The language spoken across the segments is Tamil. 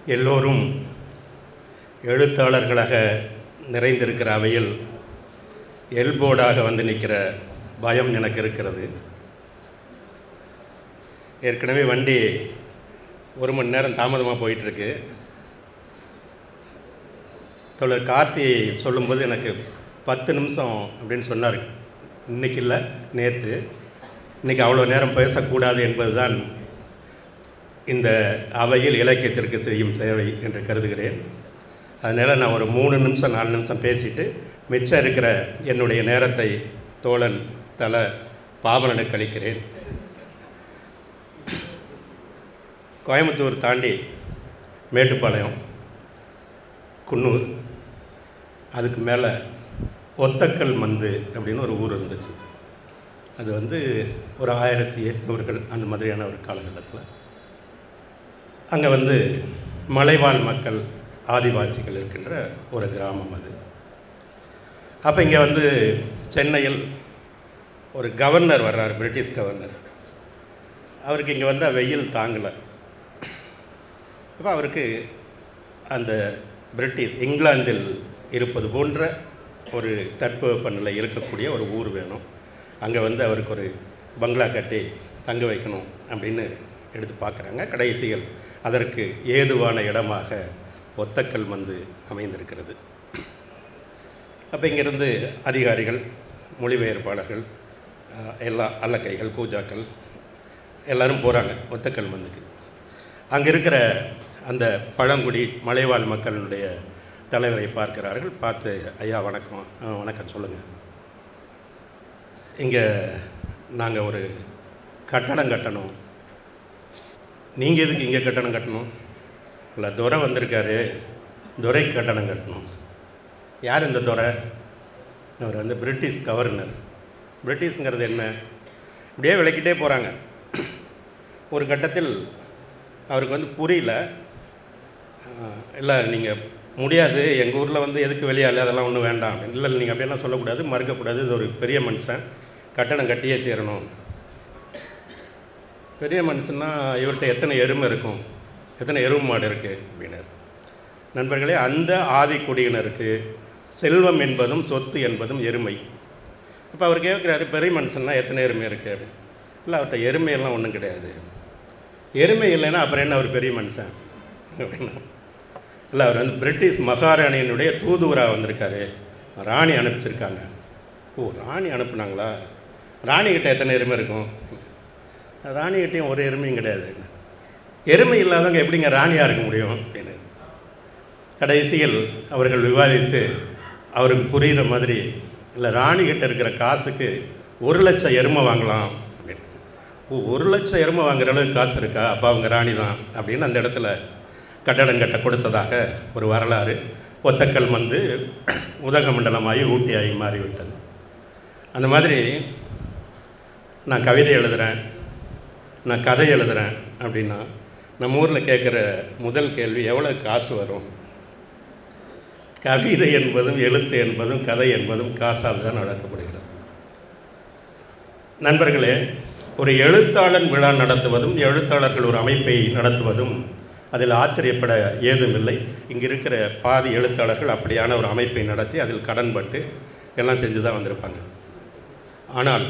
எல்லோரும் எழுத்தாளர்களாக நிறைந்திருக்கிற அவையில் எல்போர்டாக வந்து நிற்கிற பயம் எனக்கு இருக்கிறது. ஏற்கனவே வண்டி 1 மணி நேரம் தாமதமாக போயிட்டுருக்கு. தோழர் கார்த்தி சொல்லும்போது எனக்கு 10 நிமிஷம் அப்படின்னு சொன்னார். இன்றைக்கி இல்லை, நேற்று. இன்றைக்கி அவ்வளோ நேரம் பேசக்கூடாது என்பது தான் இந்த அவையில் இலக்கியத்திற்கு செய்யும் சேவை என்று கருதுகிறேன். அதனால் நான் ஒரு 3 நிமிஷம் 4 நிமிஷம் பேசிட்டு மிச்சம் இருக்கிற என்னுடைய நேரத்தை தோழன் தல பாவலனுக்கு அளிக்கிறேன். கோயம்புத்தூர் தாண்டி மேட்டுப்பாளையம், குன்னூர், அதுக்கு மேலே ஒத்தக்கல் மந்து அப்படின்னு ஒரு ஊர் இருந்துச்சு. அது ஒரு 1800கள் அந்த மாதிரியான ஒரு காலகட்டத்தில் அங்கே மலைவாழ் மக்கள், ஆதிவாசிகள் இருக்கின்ற ஒரு கிராமம் அது. அப்போ இங்கே சென்னையில் ஒரு கவர்னர் வர்றார், பிரிட்டிஷ் கவர்னர். அவருக்கு இங்கே வெயில் தாங்கலை. அப்போ அவருக்கு அந்த பிரிட்டிஷ் இங்கிலாந்தில் இருப்பது போன்ற ஒரு தட்பவெப்பநிலை இருக்கக்கூடிய ஒரு ஊர் வேணும். அங்கே அவருக்கு ஒரு பங்களா கட்டி தங்க வைக்கணும் அப்படின்னு எடுத்து பார்க்குறாங்க. கடைசியில் அதற்கு ஏதுவான இடமாக ஒத்தக்கல் அமைந்திருக்கிறது. அப்போ இங்கேருந்து அதிகாரிகள், மொழிபெயர்ப்பாளர்கள், எல்லா அல்லக்கைகள், கூஜாக்கள் எல்லோரும் போகிறாங்க ஒத்தக்கல் மந்துக்கு. அங்கே இருக்கிற அந்த பழங்குடி மலைவாழ் மக்களுடைய தலைவரை பார்க்கிறார்கள். பார்த்து, ஐயா வணக்கம். வணக்கம், சொல்லுங்கள். இங்கே நாங்கள் ஒரு கட்டடம் கட்டணும். நீங்கள் எதுக்கு இங்கே கட்டணம் கட்டணும்? இல்லை, துரை வந்திருக்காரு, துரைக்கு கட்டணம் கட்டணும். யார் இந்த துரை? அவர் பிரிட்டிஷ் கவர்னர். பிரிட்டிஷ்ங்கிறது என்ன? இப்படியே விளக்கிட்டே போகிறாங்க. ஒரு கட்டத்தில் அவருக்கு புரியல. இல்லை, நீங்கள் முடியாது, எங்கள் ஊரில் எதுக்கு வெளியால், அதெல்லாம் ஒன்றும் வேண்டாம். இல்லை, நீங்கள் அப்படியெல்லாம் சொல்லக்கூடாது, மறுக்கக்கூடாது. இது ஒரு பெரிய மனுஷன், கட்டணம் கட்டியே தீரணும். பெரிய மனுஷன்னா இவர்கிட்ட எத்தனை எருமை இருக்கும், எத்தனை எருமை மாடு இருக்குது அப்படின்னார். நண்பர்களே, அந்த ஆதிக்குடியினருக்கு செல்வம் என்பதும் சொத்து என்பதும் எருமை. இப்போ அவர் கேட்குறாரு, பெரிய மனுஷன்னா எத்தனை எருமை இருக்குது அப்படின்னு. இல்லை, அவர்கிட்ட எருமையெல்லாம் ஒன்றும் கிடையாது. எருமை இல்லைன்னா அப்புறம் என்ன அவர் பெரிய மனுஷன் அப்படின்னா? இல்லை, அவர் பிரிட்டிஷ் மகாராணியினுடைய தூதுவராக வந்திருக்காரு, ராணி அனுப்பிச்சிருக்காங்க. ஓ, ராணி அனுப்புனாங்களா? ராணிக்கிட்ட எத்தனை எருமை இருக்கும்? ராணிகிட்டையும் ஒரு எருமையும் கிடையாது. எருமை இல்லாதவங்க எப்படிங்க ராணியாக இருக்க முடியும் அப்படின்னு கடைசியில் அவர்கள் விவாதித்து அவருக்கு புரிகிற மாதிரி, இல்லை, ராணிகிட்ட இருக்கிற காசுக்கு 1,00,000 எருமை வாங்கலாம் அப்படின்னு. ஓ, 1,00,000 எருமை வாங்குற அளவுக்கு காசு இருக்கா? அப்போ அவங்க ராணி தான் அப்படின்னு அந்த இடத்துல கட்டடம் கட்ட கொடுத்ததாக ஒரு வரலாறு. ஒத்தக்கல் உதகமண்டலமாகி ஊட்டியாகி மாறிவிட்டது. அந்த மாதிரி நான் கவிதை எழுதுகிறேன், நான் கதை எழுதுகிறேன் அப்படின்னா நம்ம ஊரில் கேட்குற முதல் கேள்வி, எவ்வளோ காசு வரும்? கவிதை என்பதும் எழுத்து என்பதும் கதை என்பதும் காசால் தான் நடக்கப்படுகிறது. நண்பர்களே, ஒரு எழுத்தாளன் விழா நடத்துவதும் எழுத்தாளர்கள் ஒரு அமைப்பை நடத்துவதும் அதில் ஆச்சரியப்பட ஏதுமில்லை. இங்கே இருக்கிற பாதி எழுத்தாளர்கள் அப்படியான ஒரு அமைப்பை நடத்தி அதில் கடன்பட்டு எல்லாம் செஞ்சு தான் வந்திருப்பாங்க. ஆனால்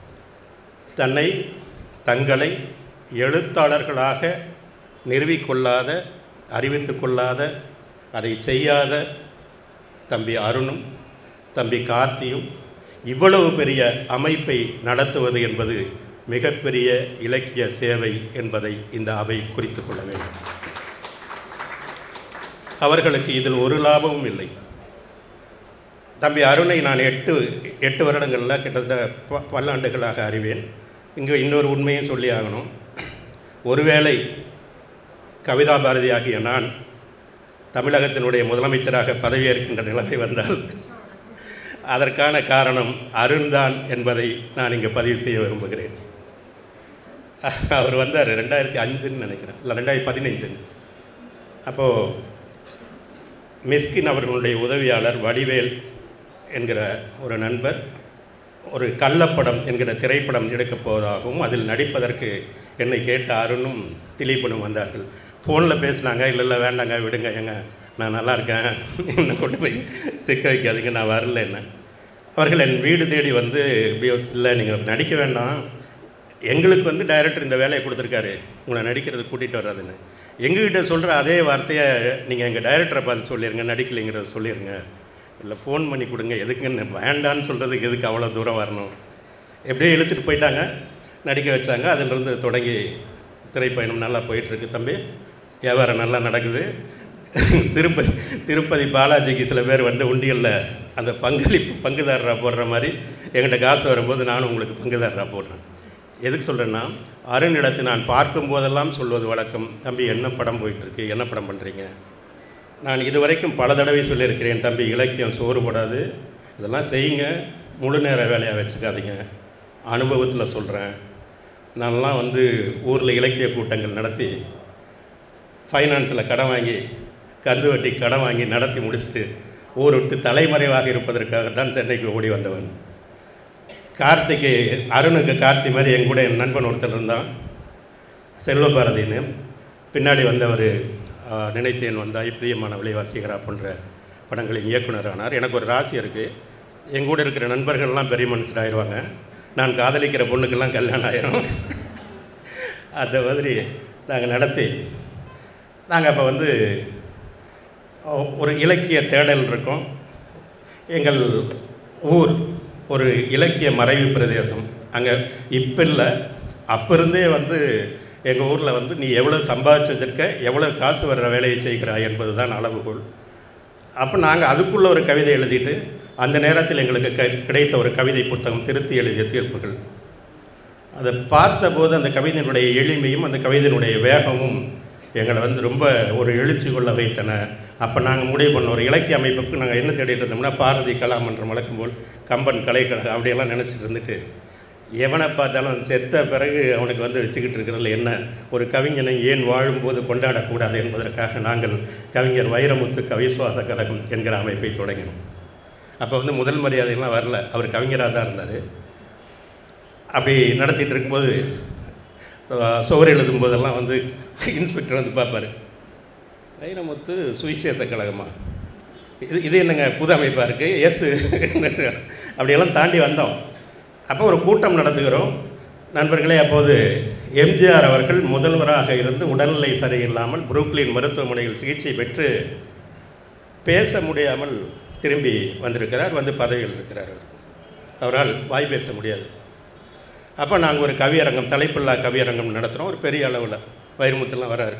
தங்களை எழுத்தாளர்களாக நிறுவிக்கொள்ளாத, அறிவித்து கொள்ளாத, அதை செய்யாத தம்பி அருணும் தம்பி கார்த்தியும் இவ்வளவு பெரிய அமைப்பை நடத்துவது என்பது மிகப்பெரிய இலக்கிய சேவை என்பதை இந்த அவை குறித்து கொள்ள வேண்டும். அவர்களுக்கு இதில் ஒரு லாபமும் இல்லை. தம்பி அருணை நான் 8 வருடங்களில் கிட்டத்தட்ட பல்லாண்டுகளாக அறிவேன். இங்கே இன்னொரு உண்மையும் சொல்லி ஆகணும். ஒருவேளை கவிதா பாரதியாகிய நான் தமிழகத்தினுடைய முதலமைச்சராக பதவியேற்கின்ற நிலைமை வந்தால் அதற்கான காரணம் அருண்தான் என்பதை நான் இங்கே பதிவு செய்ய விரும்புகிறேன். அவர் வந்தார் 2005ன்னு நினைக்கிறேன், இல்லை 2015. அப்போது மிஸ்கின் அவர்களுடைய உதவியாளர் வடிவேல் என்கிற ஒரு நண்பர் ஒரு கள்ளப்படம் என்கிற திரைப்படம் எடுக்கப் போவதாகவும் அதில் நடிப்பதற்கு என்னை கேட்ட அருணும் திலீபனும் வந்தார்கள். ஃபோனில் பேசினாங்க, இல்லை வேண்டாங்க விடுங்க, ஏங்க நான் நல்லா இருக்கேன், என்னை கொண்டு போய் சிக்க வைக்காதீங்க, நான் வரல. என்ன அவர்கள் என் வீடு தேடி வந்து இப்படி இல்லை நீங்கள் நடிக்க வேண்டாம், எங்களுக்கு வந்து டைரக்டர் இந்த வேலையை கொடுத்துருக்காரு, உங்களை நடிக்கிறது கூட்டிகிட்டு வர்றதுன்னு. எங்ககிட்ட சொல்கிற அதே வார்த்தையை நீங்கள் எங்கள் டைரக்டரை பார்த்து சொல்லிடுங்க, நடிக்கலைங்கிறத சொல்லிடுங்க, இல்லை ஃபோன் பண்ணி கொடுங்க, எதுக்குன்னு வேண்டான்னு சொல்கிறதுக்கு எதுக்கு அவ்வளோ தூரம் வரணும். எப்படியோ இழுத்துட்டு போயிட்டாங்க, நடிக்க வச்சாங்க. அதிலிருந்து தொடங்கி திரைப்பயணம் நல்லா போயிட்டுருக்கு தம்பி, வியாபாரம் நல்லா நடக்குது. திருப்பதி பாலாஜிக்கு சில பேர் வந்து உண்டியலில் அந்த பங்குதாரராக போடுற மாதிரி என்கிட்ட காசு வரும்போது நானும் உங்களுக்கு பங்குதாரராக போடுறேன். எதுக்கு சொல்கிறேன்னா, அருணிடத்தை நான் பார்க்கும் போதெல்லாம் சொல்வது வழக்கம், தம்பி என்ன படம் போயிட்டுருக்கு, என்ன படம் பண்ணுறீங்க. நான் இதுவரைக்கும் பல தடவை சொல்லியிருக்கிறேன், தம்பி இலக்கியம் சோறுபடாது, இதெல்லாம் செய்யுங்க, முழு நேர வேலையாக வச்சுக்காதீங்க. அனுபவத்தில் சொல்கிறேன். நான்லாம் வந்து ஊரில் இலக்கிய கூட்டங்கள் நடத்தி ஃபைனான்ஸில் கடன் வாங்கி கந்து வட்டி கடன் வாங்கி நடத்தி முடிச்சுட்டு ஊர் விட்டு தலைமறைவாக இருப்பதற்காக தான் சென்னைக்கு ஓடி வந்தவன். கார்த்திக்கு அருணுக்கு கார்த்தி மாதிரி என் கூட என் நண்பன் ஒருத்தர் இருந்தான், செல்வபாரதின்னு. பின்னாடி வந்தவர் நினைத்தேன் வந்தாய், பிரியமான விலைவாசிகரா போன்ற படங்களின் இயக்குனரானார். எனக்கு ஒரு ராசி இருக்குது, என் கூட இருக்கிற நண்பர்கள்லாம் பெரிய மனுஷராகிடுவாங்க, நான் காதலிக்கிற பொண்ணுக்கெல்லாம் கல்யாணம் ஆயிரும். அந்த மாதிரி நாங்கள் நடத்தி நாங்கள் அப்போ வந்து ஒரு இலக்கிய தேடல் இருக்கோம். எங்கள் ஊர் ஒரு இலக்கிய மறைவு பிரதேசம். அங்கே இப்போ இல்லை, அப்போ இருந்தே வந்து எங்கள் ஊரில் வந்து நீ எவ்வளோ சம்பாதிச்சு வச்சுருக்க, எவ்வளோ காசு வர்ற வேலையை செய்கிறாய் என்பது தான் அளவுகோல். அப்போ நாங்கள் அதுக்குள்ளே ஒரு கவிதை எழுதிட்டு, அந்த நேரத்தில் எங்களுக்கு கிடைத்த ஒரு கவிதை புத்தகம் திருத்தி எழுதிய தீர்ப்புகள். அதை பார்த்தபோது அந்த கவிதையினுடைய எளிமையும் அந்த கவிதையினுடைய வேகமும் எங்களை வந்து ரொம்ப ஒரு எழுச்சி கொள்ள வைத்தன. அப்போ நாங்கள் முடிவு பண்ண ஒரு இலக்கிய அமைப்புக்கு நாங்கள் என்ன தேடிட்டு இருந்தோம்னா, பாரதி கலாமன்றம் வழக்கம் போல் கம்பன் கலைக்கழகம் அப்படியெல்லாம் நினச்சிட்டு இருந்துட்டு, எவனை பார்த்தாலும் செத்த பிறகு அவனுக்கு வந்து வச்சுக்கிட்டு இருக்கிறதுல என்ன, ஒரு கவிஞனை ஏன் வாழும்போது கொண்டாடக்கூடாது என்பதற்காக நாங்கள் கவிஞர் வைரமுத்து கவிசுவாச கழகம் என்கிற அமைப்பை தொடங்கினோம். அப்போ வந்து முதல் மரியாதையெல்லாம் வரல, அவர் கவிஞராக தான் இருந்தார். அப்படி நடத்திட்டு இருக்கும்போது சுவர் எழுதும் போதெல்லாம் வந்து இன்ஸ்பெக்டர் வந்து பார்ப்பார், வைரமுத்து சுவிசேஷ கழகமா, இது என்னங்க புது அமைப்பாக இருக்குது, எஸ் அப்படியெல்லாம் தாண்டி வந்தோம். அப்போ ஒரு கூட்டம் நடத்துகிறோம் நண்பர்களே. அப்போது எம்ஜிஆர் அவர்கள் முதல்வராக இருந்து உடல்நிலை சரியில்லாமல் புரூக்ளின் மருத்துவமனையில் சிகிச்சை பெற்று பேச முடியாமல் திரும்பி வந்திருக்கிறார், வந்து பதவியில் இருக்கிறார். அவரால் வாய் பேச முடியாது. அப்போ நாங்கள் ஒரு கவியரங்கம், தலைப்பில்லா கவியரங்கம் நடத்துகிறோம். ஒரு பெரிய அளவில் வைரமுத்துலாம் வராரு.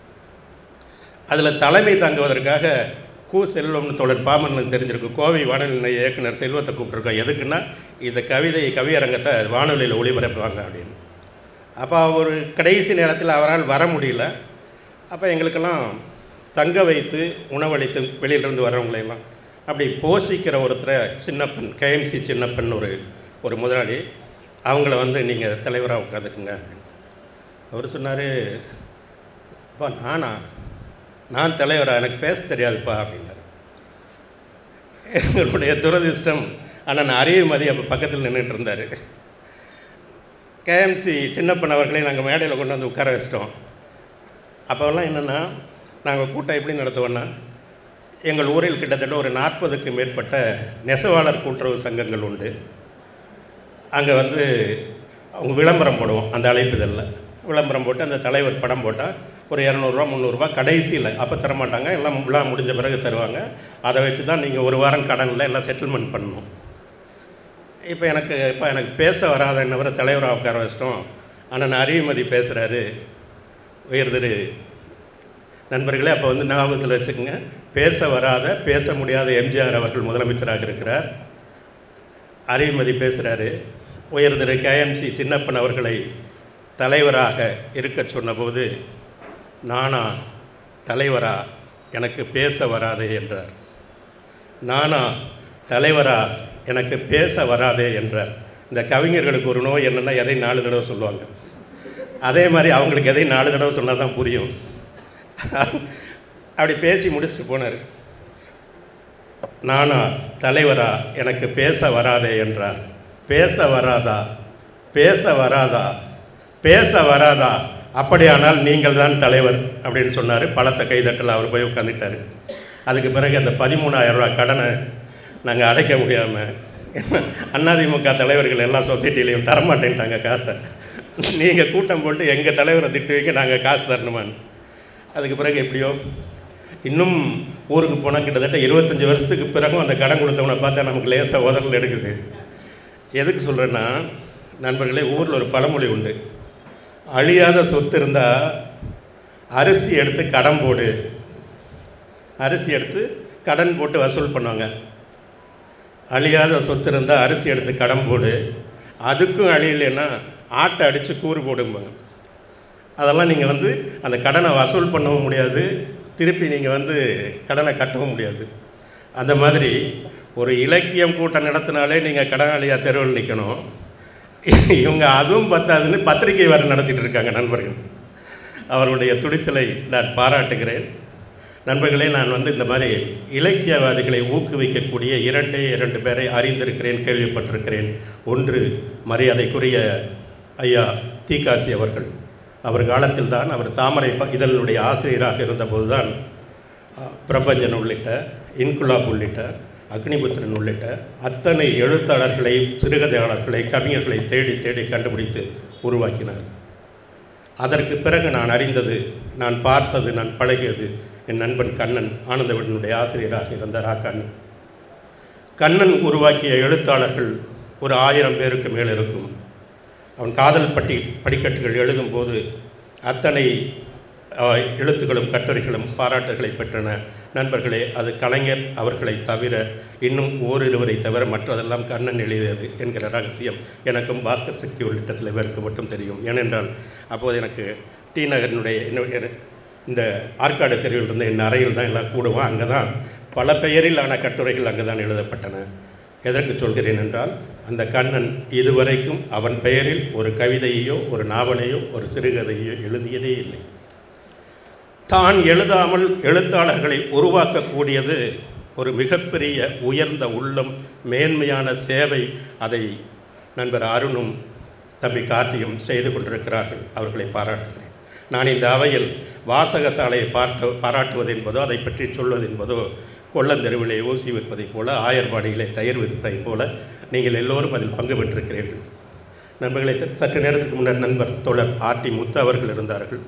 அதில் தலைமை தாங்குவதற்காக செல்வம்னு தோழர் பாமனுக்கு தெரிஞ்சிருக்கு, கோவை வானொலி நிலைய இயக்குனர் செல்வத்தை கூப்பிட்ருக்கோம். எதுக்குன்னா, இந்த கவியரங்கத்தை வானொலியில் ஒளிபரப்புவாங்க அப்படின்னு. அப்போ ஒரு கடைசி நேரத்தில் அவரால் வர முடியல. அப்போ எங்களுக்கெல்லாம் தங்க வைத்து உணவளித்து வெளியிலிருந்து வரவங்களையெல்லாம் அப்படி போஷிக்கிற ஒருத்தரை சின்னப்பன், கேஎம்சி சின்னப்பன் ஒரு முதலாளி, அவங்கள வந்து நீங்கள் தலைவராக உட்காந்துக்குங்க. அவர் சொன்னார், அப்பா நான் தலைவரா, எனக்கு பேச தெரியாதுப்பா அப்படின்னாரு. எங்களுடைய துரதிர்ஷ்டம், ஆனால் நான் அறிவுமதி அப்போ பக்கத்தில் நின்றுட்டு இருந்தார். கேஎம்சி சின்னப்பன் அவர்களை நாங்கள் மேடையில் கொண்டு வந்து உட்கார வச்சிட்டோம். அப்போல்லாம் என்னென்னா, நாங்கள் கூட்டம் எப்படி நடத்துவோன்னா, எங்கள் ஊரில் கிட்டத்தட்ட ஒரு 40க்கும் மேற்பட்ட நெசவாளர் கூட்டுறவு சங்கங்கள் உண்டு. அங்கே வந்து அவங்க விளம்பரம் போடுவோம், அந்த அழைப்புதலில் விளம்பரம் போட்டு அந்த தலைவர் படம் போட்டால் ஒரு 200 ரூபா 300 ரூபா கடைசியில், அப்போ தரமாட்டாங்க, எல்லாம் விழா முடிஞ்ச பிறகு தருவாங்க. அதை வச்சு தான் நீங்கள் ஒரு வாரம் கடனில் எல்லாம் செட்டில்மெண்ட் பண்ணணும். இப்போ எனக்கு பேச வராதன்னவரை தலைவராக உட்கார வச்சிட்டோம். ஆனால் நான் அறிவுமதி பேசுகிறாரு. உயர்திரு நண்பர்களே, அப்போ வந்து ஞாபகத்தில் வச்சுக்கோங்க, பேச முடியாத எம்ஜிஆர் அவர்கள் முதலமைச்சராக இருக்கிறார். அறிவுமதி பேசுகிறாரு. உயர்திரு கேஎம்சி சின்னப்பன் அவர்களை தலைவராக இருக்க சொன்னபோது, நானா தலைவரா, எனக்கு பேச வராதே என்றார். நானா தலைவரா, எனக்கு பேச வராதே என்றார். இந்த கவிஞர்களுக்கு ஒரு நோய் என்னென்னா, எதை 4 தடவை சொல்லுவாங்க. அதே மாதிரி அவங்களுக்கு எதை 4 தடவை சொன்னால் தான் புரியும். அப்படி பேசி முடிச்சுட்டு போனார். நானா தலைவரா, எனக்கு பேச வராதே என்றார். பேச வராதா, பேச வராதா, பேச வராதா, அப்படியானால் நீங்கள் தான் தலைவர் அப்படின்னு சொன்னார். பலத்த கைதட்டல். அவர் போய் உட்காந்துட்டார். அதுக்கு பிறகு அந்த 13,000 ரூபா கடனை நாங்கள் அடைக்க முடியாமல், அதிமுக தலைவர்கள் எல்லா சொசைட்டிலையும் தரமாட்டேன்ட்டாங்க காசை. நீங்கள் கூட்டம் போட்டு எங்கள் தலைவரை திட்டு வைக்க நாங்கள் காசு தரணுமான்னு. அதுக்கு பிறகு எப்படியோ இன்னும் ஊருக்கு போனால் கிட்டத்தட்ட 25 வருஷத்துக்கு பிறகும் அந்த கடன் கொடுத்தவனை பார்த்தா நமக்கு லேசாக உதறல் எடுக்குது. எதுக்கு சொல்கிறேன்னா, நண்பர்களே, ஊரில் ஒரு பழமொழி உண்டு. அழியாத சொத்து இருந்தால் அரிசி எடுத்து கடன் போடு, அரிசி எடுத்து கடன் போட்டு வசூல் பண்ணுவாங்க. அழியாத சொத்து இருந்தால் அரிசி எடுத்து கடன் போடு, அதுக்கும் அழியலைன்னா ஆட்டை அடித்து கூறு போடும்பாங்க. அதெல்லாம் நீங்கள் அந்த கடனை வசூல் பண்ணவும் முடியாது, திருப்பி நீங்கள் கடனை கட்டவும் முடியாது. அந்த மாதிரி ஒரு இலக்கியம் கூட்டம் நடத்தினாலே நீங்கள் கடனாளியாக தெருவில் நிற்கணும். இவங்க அதுவும் பத்தாதுன்னு பத்திரிகை வேறு நடத்திட்டு இருக்காங்க. நண்பர்கள், அவருடைய துணிச்சலை நான் பாராட்டுகிறேன். நண்பர்களே, நான் இந்த மாதிரி இலக்கியவாதிகளை ஊக்குவிக்கக்கூடிய 2 பேரை அறிந்திருக்கிறேன், கேள்விப்பட்டிருக்கிறேன். ஒன்று, மரியாதைக்குரிய ஐயா தீகாசி அவர்கள். அவர் காலத்தில் தான், அவர் தாமரை இதழுடைய ஆசிரியராக இருந்தபோது தான் பிரபஞ்சன் உள்ளிட்ட, இன்குலாப் உள்ளிட்ட, அக்னிபுத்திரன் உள்ளிட்ட அத்தனை எழுத்தாளர்களை, சிறுகதையாளர்களை, கவிஞர்களை தேடி தேடி கண்டுபிடித்து உருவாக்கினார். அதற்கு பிறகு நான் அறிந்தது, நான் பார்த்தது, நான் பழகியது என் நண்பன் கண்ணன், ஆனந்தவிடனுடைய ஆசிரியராக இருந்த கண்ணன். கண்ணன் உருவாக்கிய எழுத்தாளர்கள் ஒரு 1000 பேருக்கு மேல் இருக்கும். அவன் காதல் படிக்கட்டுகள் எழுதும்போது அத்தனை எழுத்துக்களும் கட்டுரைகளும் பாராட்டுகளை பெற்றன. நண்பர்களே, அது கலைஞர் அவர்களை தவிர இன்னும் ஓரிருவரை தவிர மற்றதெல்லாம் கண்ணன் எழுதியது என்கிற ரகசியம் எனக்கும் பாஸ்கர் சக்தி உள்ளிட்ட சில பேருக்கு மட்டும் தெரியும். ஏனென்றால் அப்போது எனக்கு டி நகரினுடைய இந்த ஆற்காடு தெருவில் இருந்த என் அறையில் தான் எல்லாம் கூடுவோம். அங்கே தான் பல பெயரிலான கட்டுரைகள் அங்கே தான் எழுதப்பட்டன. எதற்கு சொல்கிறேன் என்றால், அந்த கண்ணன் இதுவரைக்கும் அவன் பெயரில் ஒரு கவிதையோ ஒரு நாவலையோ ஒரு சிறுகதையோ எழுதியதே இல்லை. தான் எழுதாமல் எழுத்தாளர்களை உருவாக்கக்கூடியது ஒரு மிகப்பெரிய உயர்ந்த உள்ளம், மேன்மையான சேவை. அதை நண்பர் அருணும் தம்பி கார்த்தியும் செய்து கொண்டிருக்கிறார்கள். அவர்களை பாராட்டுகிறேன். நான் இந்த அவையில் வாசகசாலையை பாராட்டுவது என்பதோ, அதை பற்றி சொல்வது என்பதோ, கொள்ளந்தெருவிலே ஊசி விற்பதைப் போல, ஆயர்பாடிகளை தயிர் விற்பதைப் போல நீங்கள் எல்லோரும் அதில் பங்கு பெற்றிருக்கிறீர்கள். நண்பர்களை, சற்று நேரத்துக்கு முன்னர் நண்பர் தோழர் ஆர்டி முத்து அவர்கள் இருந்தார்கள்.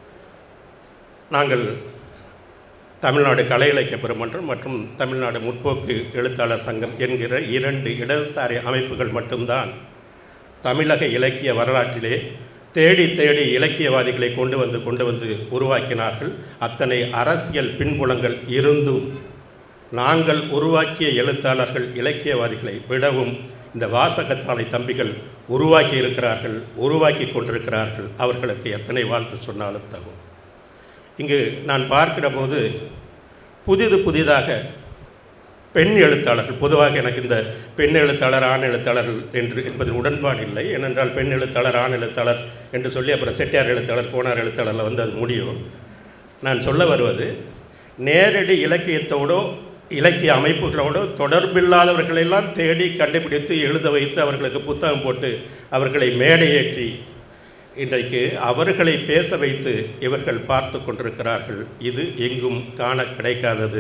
நாங்கள் தமிழ்நாடு கலை இலக்கிய பெருமன்றம் மற்றும் தமிழ்நாடு முற்போக்கு எழுத்தாளர் சங்கம் என்கிற 2 இடதுசாரி அமைப்புகள் மட்டும்தான் தமிழக இலக்கிய வரலாற்றிலே தேடி தேடி இலக்கியவாதிகளை கொண்டு வந்து உருவாக்கினார்கள். அத்தனை அரசியல் பின்புலங்கள் இருந்தும் நாங்கள் உருவாக்கிய எழுத்தாளர்கள் இலக்கியவாதிகளை விடவும் இந்த வாசகசாலை தம்பிகள் உருவாக்கி இருக்கிறார்கள், உருவாக்கி கொண்டிருக்கிறார்கள். அவர்களுக்கு எத்தனை வாழ்த்து சொன்னாலும் தகும். இங்கு நான் பார்க்கிற போது புதிதாக பெண் எழுத்தாளர்கள், பொதுவாக எனக்கு இந்த பெண் எழுத்தாளர் ஆண் எழுத்தாளர்கள் என்பதில் உடன்பாடு இல்லை. ஏனென்றால் பெண் எழுத்தாளர் ஆண் எழுத்தாளர் என்று சொல்லி அப்புறம் செட்டியார் எழுத்தாளர் கோனார் எழுத்தாளரில் அது முடியும். நான் சொல்ல வருவது, நேரடி இலக்கியத்தோடோ இலக்கிய அமைப்புகளோடு தொடர்பில்லாதவர்களெல்லாம் தேடி கண்டுபிடித்து எழுத வைத்து அவர்களுக்கு புத்தகம் போட்டு அவர்களை மேடையேற்றி இன்றைக்கு அவர்களை பேச வைத்து இவர்கள் பார்த்து கொண்டிருக்கிறார்கள். இது எங்கும் காண கிடைக்காதது.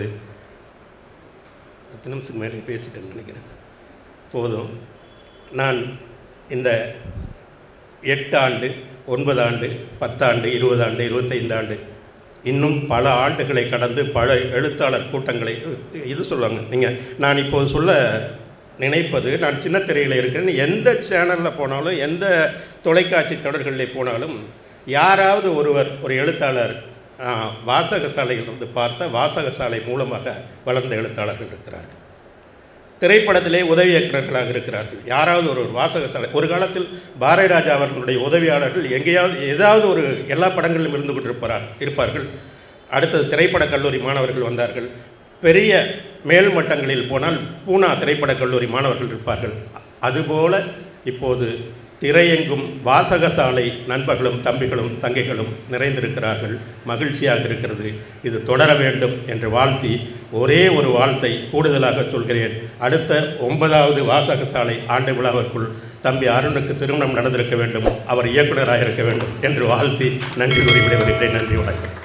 10 நிமிஷத்துக்கு மேலே பேசிட்டேன்னு நினைக்கிறேன். போதும். நான் இந்த 8 ஆண்டு, 9 ஆண்டு, 10 ஆண்டு, 20 ஆண்டு, 25 ஆண்டு, இன்னும் பல ஆண்டுகளை கடந்து பல எழுத்தாளர் கூட்டங்களை இது சொல்லுவாங்க. நான் இப்போது சொல்ல நினைப்பது, நான் சின்ன திரையில் இருக்கிறேன். எந்த சேனலில் போனாலும், எந்த தொலைக்காட்சி தொடர்களில் போனாலும், யாராவது ஒருவர் ஒரு எழுத்தாளர் வாசகசாலையிலிருந்து பார்த்த வாசகசாலை மூலமாக வளர்ந்த எழுத்தாளர்கள் இருக்கிறார்கள். திரைப்படத்திலே உதவி இயக்குநர்களாக இருக்கிறார்கள். யாராவது ஒரு வாசகசாலை, ஒரு காலத்தில் பாரதி ராஜா அவர்களுடைய உதவியாளர்கள் எங்கேயாவது ஏதாவது ஒரு எல்லா படங்களிலும் இருந்து இருப்பார்கள். அடுத்தது திரைப்படக் கல்லூரி மாணவர்கள் வந்தார்கள். பெரிய மேல்மட்டங்களில் போனால் பூனா திரைப்படக் கல்லூரி மாணவர்கள் இருப்பார்கள். அதுபோல இப்போது திரையெங்கும் வாசகசாலை நண்பர்களும் தம்பிகளும் தங்கைகளும் நிறைந்திருக்கிறார்கள். மகிழ்ச்சியாக இருக்கிறது. இது தொடர வேண்டும் என்று வாழ்த்தி, ஒரே ஒரு வாழ்த்தை கூடுதலாக சொல்கிறேன். அடுத்த 9வது வாசகசாலை ஆண்டு விழாவிற்குள் தம்பி அருணுக்கு திருமணம் நடந்திருக்க வேண்டும், அவர் இயக்குநராக இருக்க வேண்டும் என்று வாழ்த்தி நன்றி கூறி விடைபெறுகிறேன். நன்றி, வணக்கம்.